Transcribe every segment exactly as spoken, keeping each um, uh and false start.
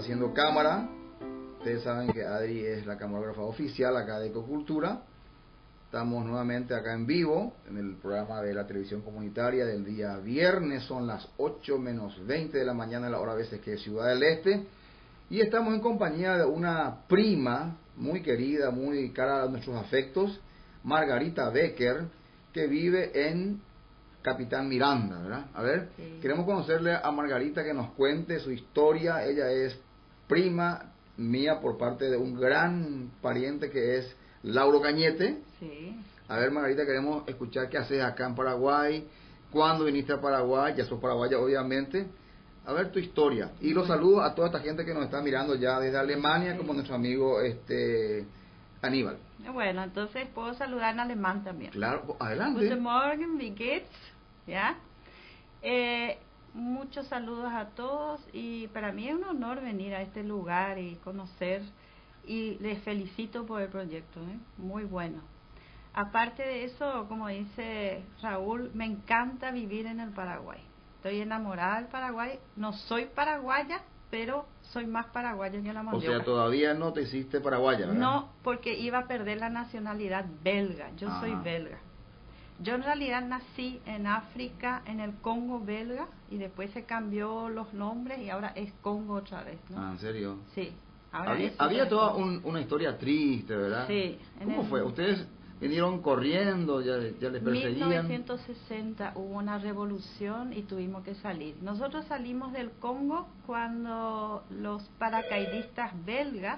haciendo cámara. Ustedes saben que Adri es la camarógrafa oficial acá de Ecocultura. Estamos nuevamente acá en vivo en el programa de la televisión comunitaria del día viernes. Son las ocho menos veinte de la mañana, la hora a veces que es Ciudad del Este. Y estamos en compañía de una prima muy querida, muy cara a nuestros afectos, Margarita Becker, que vive en Capitán Miranda, ¿verdad? A ver, sí. Queremos conocerle a Margarita, que nos cuente su historia. Ella es prima mía por parte de un gran pariente que es Lauro Cañete. Sí. A ver, Margarita, queremos escuchar qué haces acá en Paraguay, cuándo viniste a Paraguay, ya sos paraguaya obviamente. A ver tu historia. Y los saludos a toda esta gente que nos está mirando ya desde Alemania, sí, como nuestro amigo este Aníbal. Bueno, entonces puedo saludar en alemán también. Claro, adelante. Guten Morgen, wie geht's? ¿Ya? Eh, muchos saludos a todos y para mí es un honor venir a este lugar y conocer, y les felicito por el proyecto, ¿eh? Muy bueno. Aparte de eso, como dice Raúl, me encanta vivir en el Paraguay. Estoy enamorada del Paraguay. No soy paraguaya, pero soy más paraguaya que la mandioca. O sea, todavía no te hiciste paraguaya, ¿verdad? No, porque iba a perder la nacionalidad belga. Yo Ajá. soy belga. Yo en realidad nací en África, en el Congo belga, y después se cambió los nombres y ahora es Congo otra vez, ¿no? Ah, ¿en serio? Sí. Ahora había es había toda Congo. un, una historia triste, ¿verdad? Sí. ¿Cómo el, fue? ¿Ustedes vinieron corriendo, ya, ya les perseguían? mil novecientos sesenta hubo una revolución y tuvimos que salir. Nosotros salimos del Congo cuando los paracaidistas belgas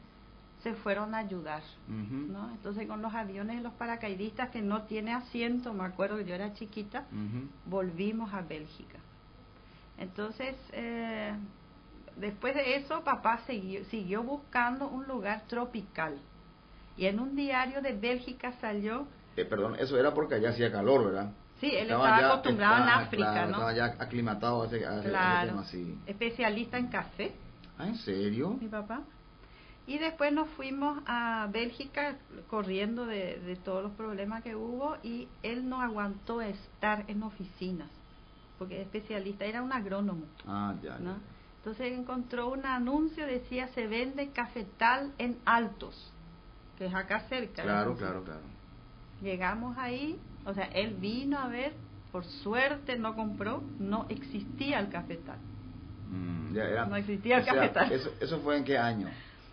se fueron a ayudar, uh-huh. ¿no? Entonces con los aviones de los paracaidistas que no tiene asiento, me acuerdo que yo era chiquita, uh-huh. volvimos a Bélgica. Entonces, eh, después de eso, papá siguió, siguió buscando un lugar tropical. Y en un diario de Bélgica salió... Eh, perdón, eso era porque allá hacía calor, ¿verdad? Sí, él estaba, estaba ya, acostumbrado estaba, en África, claro, ¿no? Estaba ya aclimatado a ese, a ese, claro. a ese tema así. Especialista en café. ¿Ah, en serio? Mi papá. Y después nos fuimos a Bélgica corriendo de, de todos los problemas que hubo, y él no aguantó estar en oficinas, porque es especialista, era un agrónomo. Ah, ya, ¿no? ya. Entonces encontró un anuncio, decía, se vende cafetal en Altos, que es acá cerca. Claro, claro, claro. Llegamos ahí, o sea, él vino a ver, por suerte no compró, no existía el cafetal. Mm, ya era. No existía el o sea, cafetal. Eso, ¿Eso fue en qué año?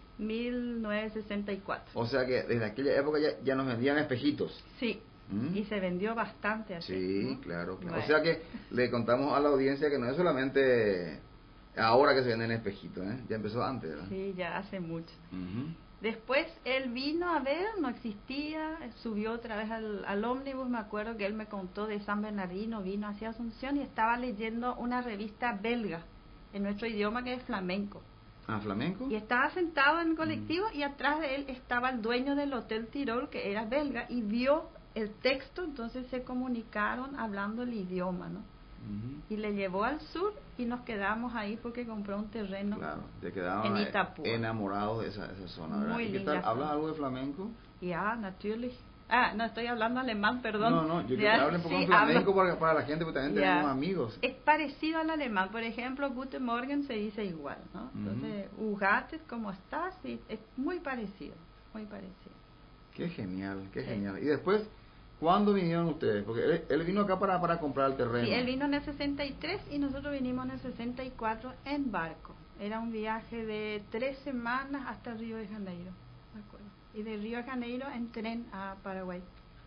mil novecientos sesenta y cuatro. O sea que desde aquella época ya, ya nos vendían espejitos. Sí, ¿Mm? y se vendió bastante así. Sí, ¿no? claro, claro. Bueno. O sea que le contamos a la audiencia que no es solamente ahora que se venden espejitos, ¿eh? Ya empezó antes, ¿verdad? Sí, ya hace mucho. Uh-huh. Después él vino a ver, no existía, subió otra vez al, al ómnibus, me acuerdo que él me contó de San Bernardino, vino hacia Asunción y estaba leyendo una revista belga, en nuestro idioma, que es flamenco. ¿Ah, flamenco? Y estaba sentado en el colectivo, uh-huh, y atrás de él estaba el dueño del Hotel Tirol, que era belga, y vio el texto, entonces se comunicaron hablando el idioma, ¿no? Uh-huh. Y le llevó al sur y nos quedamos ahí porque compró un terreno. Claro, te quedaban en Itapúa, enamorados de esa, esa zona, ¿verdad? Muy ¿Y qué linda tal? zona. ¿Hablas algo de flamenco? Ya, natürlich. Ah, no, estoy hablando alemán, perdón. No, no, yo quiero ya, que hable un poco sí, en flamenco hablo. para, para la gente, porque también Ya. tenemos amigos. Es parecido al alemán, por ejemplo, Guten Morgen se dice igual, ¿no? Entonces, uh-huh, Ugates, ¿cómo estás? Sí, es muy parecido, muy parecido. Qué genial, qué sí. genial. Y después, ¿cuándo vinieron ustedes? Porque él, él vino acá para, para comprar el terreno. Sí, él vino en el sesenta y tres y nosotros vinimos en el sesenta y cuatro en barco. Era un viaje de tres semanas hasta Río de Janeiro, me acuerdo. Y de Río de Janeiro en tren a Paraguay.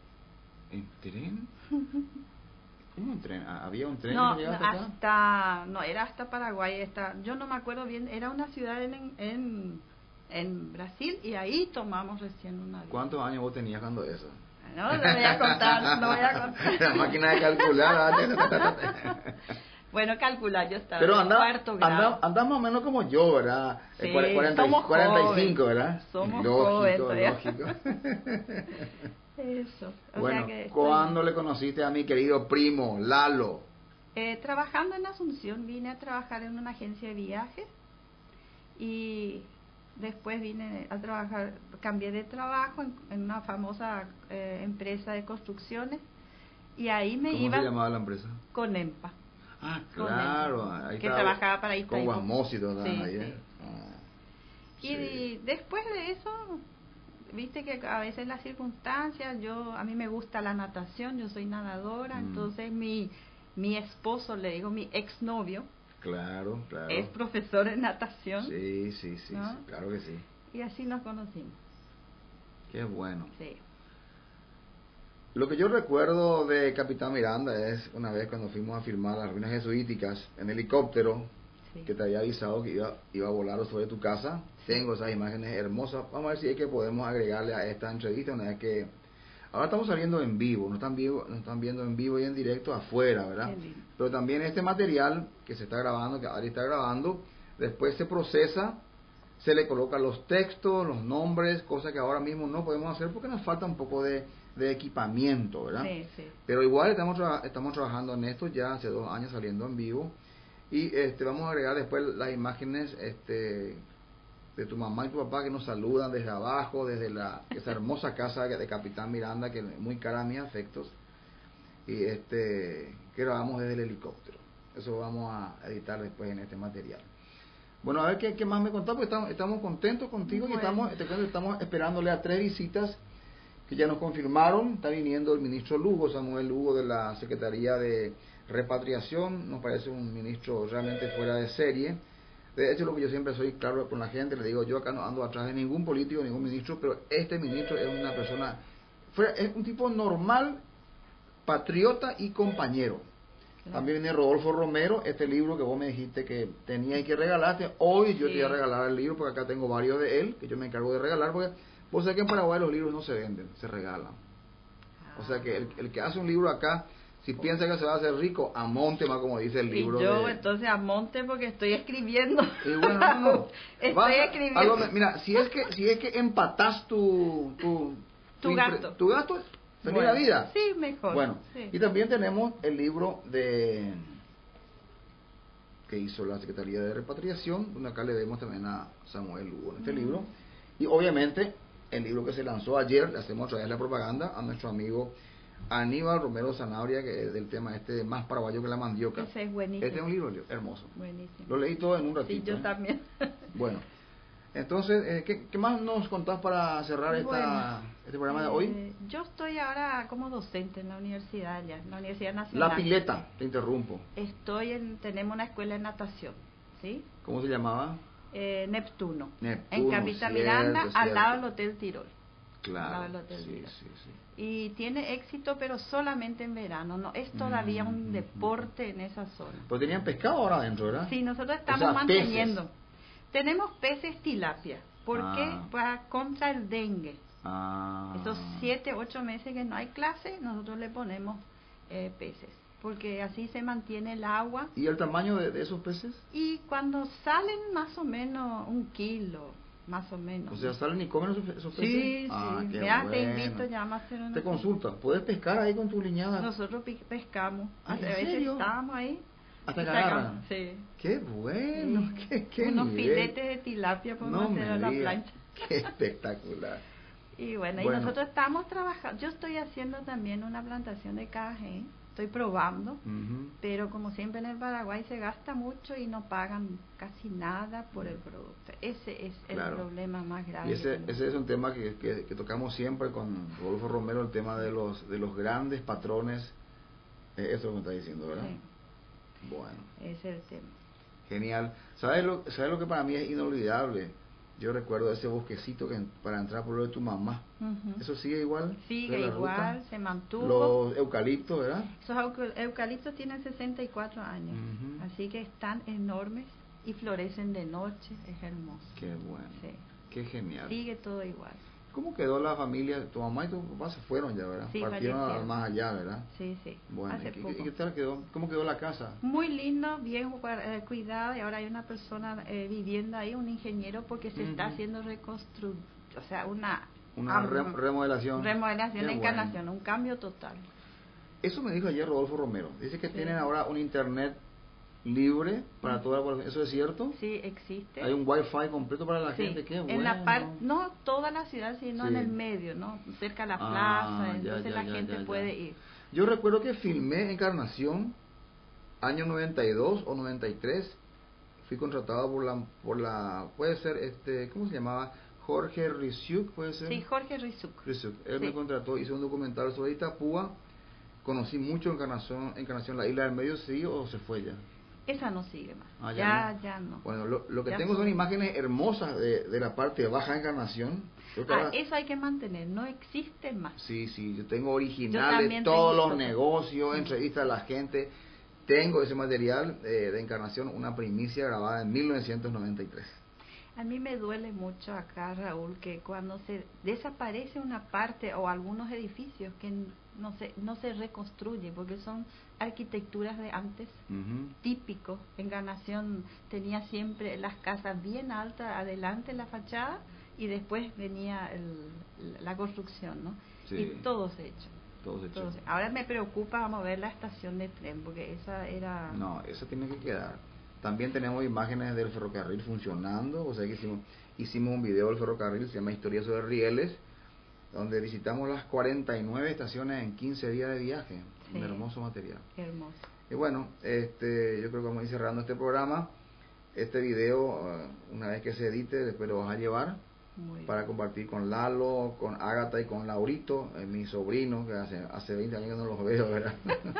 ¿En tren? ¿Cómo un tren? ¿Había un tren no, que llegaba no, hasta acá? hasta, no, era hasta Paraguay. Hasta, yo no me acuerdo bien, era una ciudad en, en, en Brasil, y ahí tomamos recién un avión. ¿Cuántos años vos tenías cuando eso? No, no voy a contar, no voy a contar. La máquina de calcular. Bueno, calcular, yo estaba Pero en anda, cuarto grado. anda, anda más o menos como yo, ¿verdad? Sí, cuarenta, somos cuarenta y cinco, jóvenes. ¿verdad? Somos lógico, jóvenes, lógico. Eso. O Bueno, sea que ¿cuándo estoy... le conociste a mi querido primo, Lalo? Eh, trabajando en Asunción, vine a trabajar en una agencia de viajes y después vine a trabajar, cambié de trabajo en, en una famosa eh, empresa de construcciones, y ahí me ¿Cómo iba... se llamaba la empresa? Conempa. Ah, claro. Conempa, Ahí que estaba trabajaba para Itaipú. con Guasmos y todo sí, ahí, ¿eh? sí. Ah. Y Sí. después de eso, viste que a veces las circunstancias, yo a mí me gusta la natación, yo soy nadadora, Mm. entonces mi mi esposo, le digo mi exnovio, Claro, claro. es profesor de natación. Sí, sí, sí, ¿no? sí, claro que sí. Y así nos conocimos. Qué bueno. Sí. Lo que yo recuerdo de Capitán Miranda es una vez cuando fuimos a filmar las ruinas jesuíticas en helicóptero, Sí. que te había avisado que iba, iba a volar sobre tu casa. Sí. Tengo esas imágenes hermosas. Vamos a ver si es que podemos agregarle a esta entrevista una vez que... Ahora estamos saliendo en vivo, no están, vivo, no están viendo en vivo y en directo afuera, ¿verdad? Qué lindo. Pero también este material que se está grabando, que Adri está grabando, después se procesa, se le colocan los textos, los nombres, cosas que ahora mismo no podemos hacer porque nos falta un poco de, de equipamiento, ¿verdad? Sí, sí. Pero igual estamos, tra- estamos trabajando en esto ya hace dos años saliendo en vivo y este vamos a agregar después las imágenes este de tu mamá y tu papá que nos saludan desde abajo, desde la esa hermosa casa de Capitán Miranda, que es muy cara a mis afectos, y este que grabamos desde el helicóptero. Eso vamos a editar después en este material. Bueno, a ver qué, qué más me contás, porque estamos, estamos contentos contigo y Bueno. estamos, te cuento, estamos esperándole a tres visitas que ya nos confirmaron. Está viniendo el ministro Lugo, Samuel Lugo, de la Secretaría de Repatriación. Nos parece un ministro realmente fuera de serie. De hecho, lo que yo siempre soy claro con la gente, le digo, yo acá no ando atrás de ningún político, ningún ministro, pero este ministro es una persona, fue, es un tipo normal, patriota y compañero. Claro. También viene Rodolfo Romero, este libro que vos me dijiste que tenía y que regalaste. Hoy yo Sí. te voy a regalar el libro, porque acá tengo varios de él, que yo me encargo de regalar, porque vos sabés que en Paraguay los libros no se venden, se regalan. O sea que el, el que hace un libro acá, si piensa que se va a hacer rico, a monte más, como dice el libro. Y yo de... entonces a monte porque estoy escribiendo. Y bueno, no, no. Estoy Vas a- escribiendo. a lo- mira, si es que si es que empatás tu tu, Tu impre- gasto. tu gasto, feliz Bueno, la vida. Sí, mejor. Bueno, Sí. y también tenemos el libro de que hizo la Secretaría de Repatriación, donde acá le vemos también a Samuel Lugo en este Mm. libro. Y obviamente el libro que se lanzó ayer, le hacemos otra vez la propaganda a nuestro amigo Aníbal Romero Zanabria, que es del tema este más paraguayo que la mandioca. Ese es buenísimo. Este es un libro hermoso. Buenísimo. Lo leí todo en un ratito. Sí, yo ¿eh? también. Bueno, entonces, eh, ¿qué, ¿qué más nos contás para cerrar esta, Bueno, este programa de hoy? Eh, yo estoy ahora como docente en la universidad ya, en la Universidad Nacional. La Pileta, te interrumpo. Estoy en, tenemos una escuela de natación, ¿sí? ¿Cómo se llamaba? Eh, Neptuno. Neptuno, En Capitán cierto, Miranda, al cierto. lado del Hotel Tirol. Claro, Al lado del Hotel sí, Tirol. sí, sí. Y tiene éxito, pero solamente en verano. No es todavía Mm, un mm, deporte en esa zona. Pero tenían pescado ahora adentro, ¿verdad? Sí, nosotros O estamos sea, manteniendo. peces. Tenemos peces tilapia. ¿Por Ah. qué? Para contra el dengue. Ah. Esos siete, ocho meses que no hay clase, nosotros le ponemos eh, peces. Porque así se mantiene el agua. ¿Y el tamaño de, de esos peces? Y cuando salen más o menos un kilo, más o menos. O sea, ¿salen y comen esos, esos peces? Sí, Ah, sí. qué Ya te bueno. invito, ya vamos a hacer una. Te consulta, ¿puedes pescar ahí con tu liñada? Nosotros pi- pescamos. Ah, A ¿en veces serio? estábamos ahí. Hasta y que sacamos, agarran. Sí. Qué bueno, Sí. qué, qué Unos nivel. filetes de tilapia podemos No hacer me a la digas. plancha. Qué espectacular. Y bueno, Bueno. y nosotros estamos trabajando. Yo estoy haciendo también una plantación de café. Estoy probando. Ujú. Pero como siempre en el Paraguay se gasta mucho y no pagan casi nada por el producto. Ese es el Claro. problema más grave. Y que ese, tenemos. ese es un tema que, que, que tocamos siempre con Rodolfo Romero, el tema de los de los grandes patrones. Eh, eso es lo que me está diciendo, ¿verdad? Sí, Bueno, ese es el tema. genial. ¿Sabes lo, ¿Sabes lo que para mí es inolvidable? Yo recuerdo ese bosquecito que para entrar por lo de tu mamá. Ujú. ¿Eso sigue igual? Sigue ¿De la igual, ruta? se mantuvo. Los eucaliptos, ¿verdad? Esos euca- eucaliptos tienen sesenta y cuatro años, Ujú. así que están enormes y florecen de noche, es hermoso. Qué bueno. Sí. Qué genial. Sigue todo igual. ¿Cómo quedó la familia? Tu mamá y tu papá se fueron ya, ¿verdad? Sí, Partieron fallecieron. al más allá, ¿verdad? Sí, sí, Bueno, hace ¿y qué, poco. y qué tal quedó? ¿Cómo quedó la casa? Muy lindo, bien gua- eh, cuidado, y ahora hay una persona eh, viviendo ahí, un ingeniero, porque se está Ujú. haciendo reconstrucción, o sea, una, Una am- re- remodelación. remodelación, Qué encarnación, un cambio total. Eso me dijo ayer Rodolfo Romero. Dice que Sí. tienen ahora un internet libre para Ujú. toda la población. ¿Eso es cierto? Sí, existe. Hay un wifi completo para la Sí, gente. Qué bueno. en la parte, no toda la ciudad, sino Sí. en el medio, ¿no? Cerca de la Ah, plaza, ya, entonces ya, la ya, gente ya, ya. puede ir. Yo recuerdo que filmé Encarnación, año noventa y dos o noventa y tres. fui contratado por la, por la, puede ser, este, ¿cómo se llamaba? Jorge Rizuc, puede ser. Sí, Jorge Rizuc. Rizuc. Él sí. me contrató, hice un documental sobre Itapúa, conocí mucho Encarnación, Encarnación, la Isla del Medio, sí, o se fue ya. Esa no sigue más. Ah, ya, ya, ya no. no. Bueno, lo, lo que ya tengo son fue. imágenes hermosas de, de la parte de Baja Encarnación. Ah, ahora, eso hay que mantener, no existe más. Sí, sí, yo tengo originales, yo todos tengo los negocios, entrevistas a la gente. Tengo ese material eh, de Encarnación, una primicia grabada en mil novecientos noventa y tres. A mí me duele mucho acá, Raúl, que cuando se desaparece una parte o algunos edificios que no se, no se reconstruye, porque son arquitecturas de antes, uh-huh. típicos. Encarnación tenía siempre las casas bien altas, adelante la fachada, y después venía el, la construcción, ¿no? Sí. Y todo se hecho. Todo se hecho. Todo se, ahora me preocupa mover la estación de tren, porque esa era... No, esa tiene que quedar. También tenemos imágenes del ferrocarril funcionando, o sea que hicimos, hicimos un video del ferrocarril, se llama Historia sobre Rieles, donde visitamos las cuarenta y nueve estaciones en quince días de viaje. Sí. Un hermoso material. Hermoso. Y bueno, este, yo creo que vamos a ir cerrando este programa. Este video, uh, una vez que se edite, después lo vas a llevar Muy para bien. compartir con Lalo, con Ágata y con Laurito, eh, mi sobrino, que hace, hace veinte años que no los veo, ¿verdad?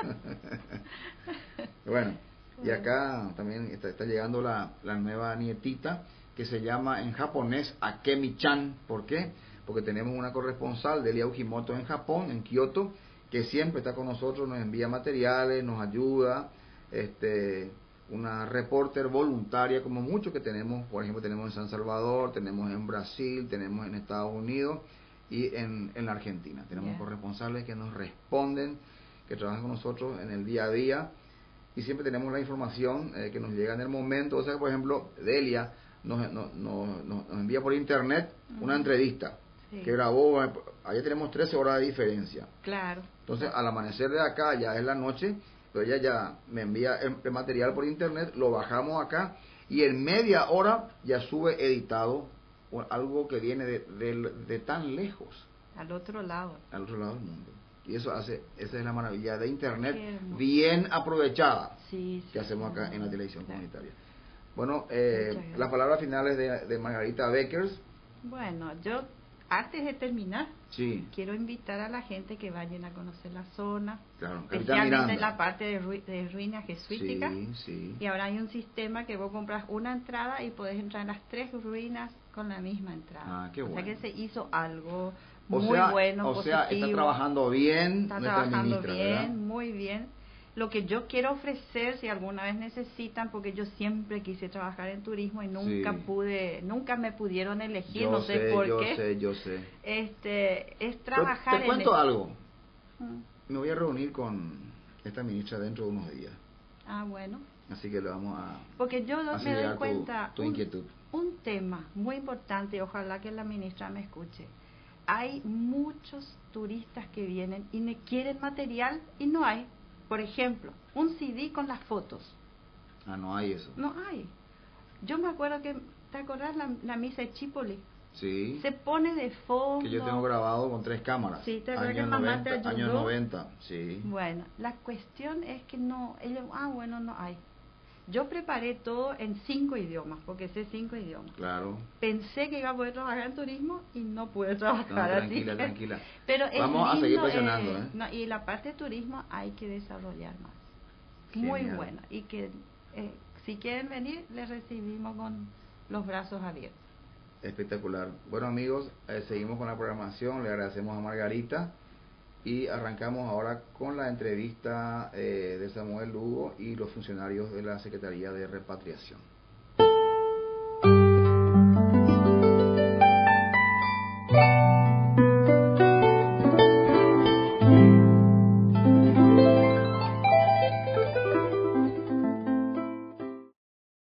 Bueno, y acá también está, está llegando la, la nueva nietita, que se llama en japonés Akemi-chan. ¿Por qué? Porque tenemos una corresponsal, Delia Ujimoto, en Japón, en Kioto, que siempre está con nosotros, nos envía materiales, nos ayuda, este, una reporter voluntaria, como muchos que tenemos, por ejemplo, tenemos en San Salvador, tenemos en Brasil, tenemos en Estados Unidos y en, en la Argentina. Tenemos yeah. corresponsales que nos responden, que trabajan con nosotros en el día a día, y siempre tenemos la información eh, que nos llega en el momento. O sea, por ejemplo, Delia nos, nos, nos, nos envía por internet uh-huh. una entrevista sí. que grabó, allá tenemos trece horas de diferencia. Claro. Entonces, al amanecer de acá ya es la noche, pero ella ya me envía el, el material por internet, lo bajamos acá, y en media hora ya sube editado algo que viene de, de, de tan lejos. Al otro lado. Al otro lado del mundo. Y eso hace, esa es la maravilla de internet bien aprovechada sí, sí, que hacemos acá sí, en la televisión claro. comunitaria. Bueno, eh, las palabras finales de, de Margarita Beckers. Bueno, yo antes de terminar, sí. quiero invitar a la gente que vayan a conocer la zona, claro, especialmente en la parte de, ru de ruinas jesuíticas. Sí, sí. Y ahora hay un sistema que vos compras una entrada y podés entrar en las tres ruinas con la misma entrada. Ah, qué bueno. O sea que se hizo algo o muy sea, bueno, o positivo. sea, está trabajando bien, está nuestra trabajando ministra, bien, ¿verdad? muy bien. Lo que yo quiero ofrecer, si alguna vez necesitan, porque yo siempre quise trabajar en turismo y nunca sí. pude, nunca me pudieron elegir, yo no sé, sé por yo qué. Yo sé, yo sé. Este, es trabajar. Te, te cuento en algo. Mm. Me voy a reunir con esta ministra dentro de unos días. Ah, bueno. Así que le vamos a. Porque yo a me doy cuenta. Tu, tu un, inquietud. Un tema muy importante, ojalá que la ministra me escuche. Hay muchos turistas que vienen y me quieren material y no hay. Por ejemplo, un C D con las fotos. Ah, no hay eso. No hay. Yo me acuerdo que, ¿te acordás la, la misa de Chipoli? Sí. Se pone de fondo. Que yo tengo grabado con tres cámaras. Sí, te acuerdas que mamá te ayudó. Años noventa, sí. Bueno, la cuestión es que no, ellos, ah, bueno, no hay. Yo preparé todo en cinco idiomas, porque sé cinco idiomas. Claro. Pensé que iba a poder trabajar en turismo y no pude trabajar no, tranquila, así. Tranquila, Pero Vamos es lindo, a seguir presionando, eh, ¿eh? No, y la parte de turismo hay que desarrollar más. Genial. Muy buena. Y que eh, si quieren venir, les recibimos con los brazos abiertos. Espectacular. Bueno, amigos, eh, seguimos con la programación. Le agradecemos a Margarita. Y arrancamos ahora con la entrevista eh, de Samuel Lugo y los funcionarios de la Secretaría de Repatriación.